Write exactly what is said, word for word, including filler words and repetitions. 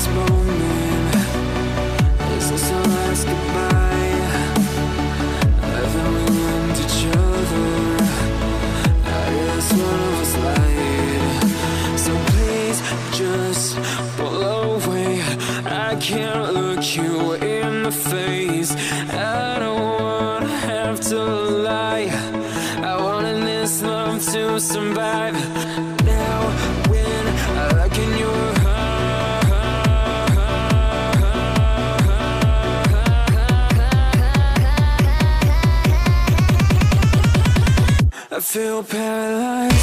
this moment? Is this our last goodbye? Haven't we learned each other? I guess one of us lied. So please just pull away. I can't look you in the face. I don't wanna have to lie. I wanted this love to survive. Now when I look in your I feel paralyzed.